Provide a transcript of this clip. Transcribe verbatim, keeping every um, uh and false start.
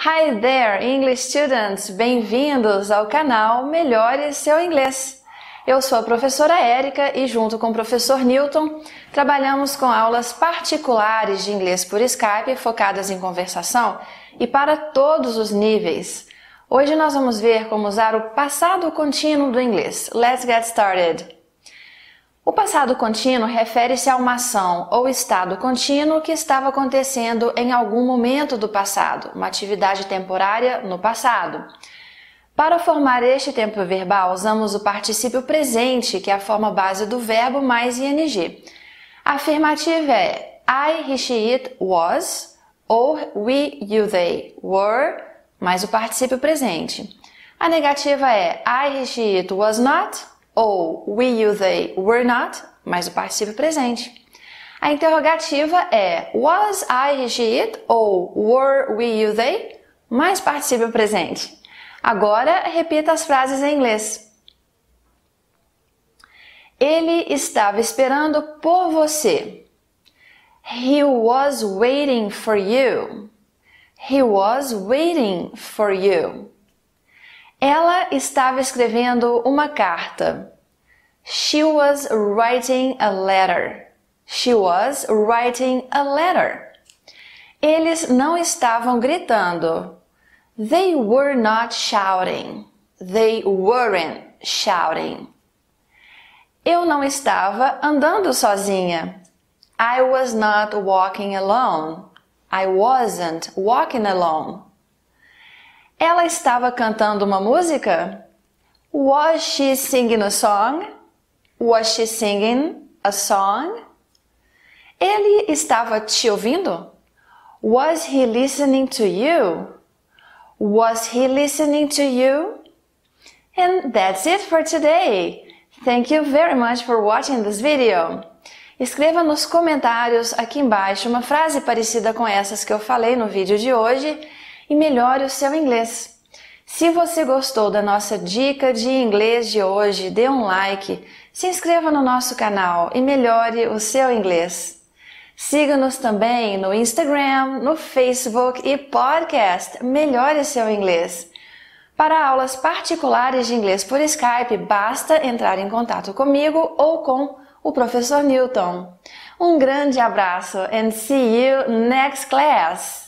Hi there, English students! Bem-vindos ao canal Melhore Seu Inglês. Eu sou a professora Érica e junto com o professor Newton trabalhamos com aulas particulares de inglês por Skype focadas em conversação e para todos os níveis. Hoje nós vamos ver como usar o passado contínuo do inglês. Let's get started! O passado contínuo refere-se a uma ação ou estado contínuo que estava acontecendo em algum momento do passado, uma atividade temporária no passado. Para formar este tempo verbal, usamos o particípio presente, que é a forma base do verbo mais ing. A afirmativa é I, he, she, it, was, ou we, you, they, were, mais o particípio presente. A negativa é I, he, she, it, was not, ou we, you, they, were not, mais o particípio presente. A interrogativa é was I, he, she, it, ou were we, you, they, mais particípio presente. Agora, repita as frases em inglês. Ele estava esperando por você. He was waiting for you. He was waiting for you. Ela estava escrevendo uma carta. She was writing a letter. She was writing a letter. Eles não estavam gritando. They were not shouting. They weren't shouting. Eu não estava andando sozinha. I was not walking alone. I wasn't walking alone. Ela estava cantando uma música? Was she singing a song? Was she singing a song? Ele estava te ouvindo? Was he listening to you? Was he listening to you? And that's it for today. Thank you very much for watching this video. Escreva nos comentários aqui embaixo uma frase parecida com essas que eu falei no vídeo de hoje e melhore o seu inglês. Se você gostou da nossa dica de inglês de hoje, dê um like, se inscreva no nosso canal e melhore o seu inglês. Siga-nos também no Instagram, no Facebook e podcast Melhore Seu Inglês. Para aulas particulares de inglês por Skype, basta entrar em contato comigo ou com o professor Newton. Um grande abraço and see you next class!